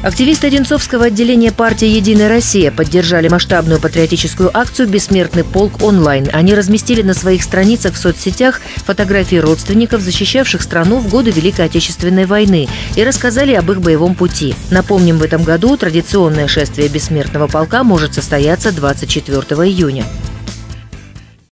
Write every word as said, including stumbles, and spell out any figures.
Активисты Одинцовского отделения партии «Единая Россия» поддержали масштабную патриотическую акцию «Бессмертный полк онлайн». Они разместили на своих страницах в соцсетях фотографии родственников, защищавших страну в годы Великой Отечественной войны, и рассказали об их боевом пути. Напомним, в этом году традиционное шествие Бессмертного полка может состояться двадцать четвёртого июня.